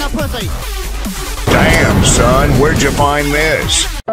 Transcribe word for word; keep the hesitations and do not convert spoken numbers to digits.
my pussy. Damn, son, where'd you find this?